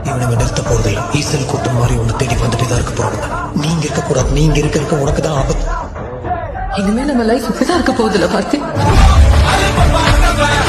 இவனுங்க நிறுத்த போறது இல்லை. ஈசல் கூட்டம் மாதிரி ஒண்ணு தேடி வந்துட்டு தான் இருக்க போறாங்க. நீங்க இருக்க கூடாது. நீங்க இருக்க உனக்கு தான் ஆபத்து. இனிமே நம்ம லைஃப் இப்படிதான் இருக்க போகுதுல பார்த்து.